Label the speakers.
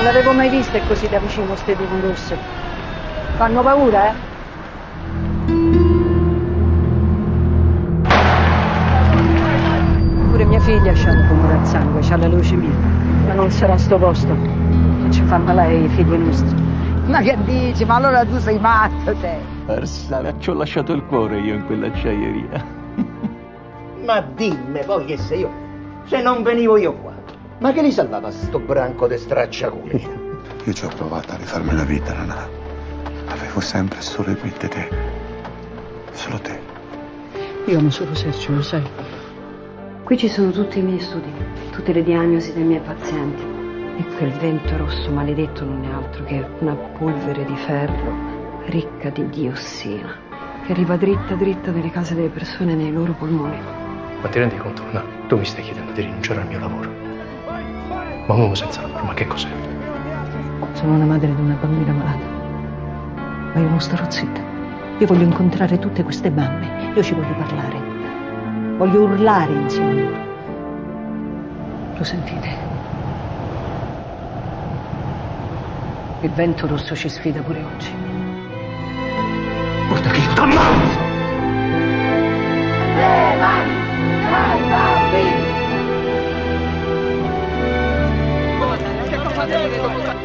Speaker 1: Non l'avevo mai viste così da vicino ste due rosse. Fanno paura, eh? Pure mia figlia c'ha un tumore al sangue, c'ha la leucemia. Ma non sarà sto posto. Che ci fa male i figli nostri.
Speaker 2: Ma che dici? Ma allora tu sei matto, te?
Speaker 3: Arsala, ci ho lasciato il cuore io in quell'acciaieria.
Speaker 4: Ma dimmi poi che sei io. Se non venivo io qua. Ma che li salvava sto branco di stracciaculi?
Speaker 5: Io ci ho provato a rifarmi la vita, Nana. Avevo sempre solo in mente te. Solo te.
Speaker 1: Io amo solo Sergio, lo sai.
Speaker 6: Qui ci sono tutti i miei studi, tutte le diagnosi dei miei pazienti. E quel vento rosso maledetto non è altro che una polvere di ferro ricca di diossina che arriva dritta dritta nelle case delle persone e nei loro polmoni.
Speaker 7: Ma ti rendi conto? No, tu mi stai chiedendo di rinunciare al mio lavoro. Ma un uomo senza lavoro, ma che cos'è?
Speaker 1: Sono una madre di una bambina malata. Ma io non starò zitta. Io voglio incontrare tutte queste mamme. Io ci voglio parlare. Voglio urlare insieme a loro. Lo sentite? Il vento rosso ci sfida pure oggi.
Speaker 4: Guarda che t'ammazzo!
Speaker 2: Le mani ai bambini!
Speaker 4: Che cosa devi?